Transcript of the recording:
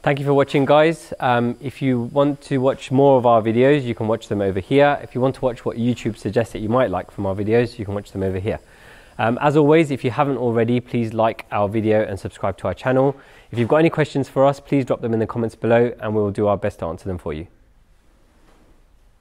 Thank you for watching, guys. If you want to watch more of our videos, you can watch them over here. If you want to watch what YouTube suggests that you might like from our videos, you can watch them over here. As always, if you haven't already, please like our video and subscribe to our channel. If you've got any questions for us, please drop them in the comments below and we'll do our best to answer them for you.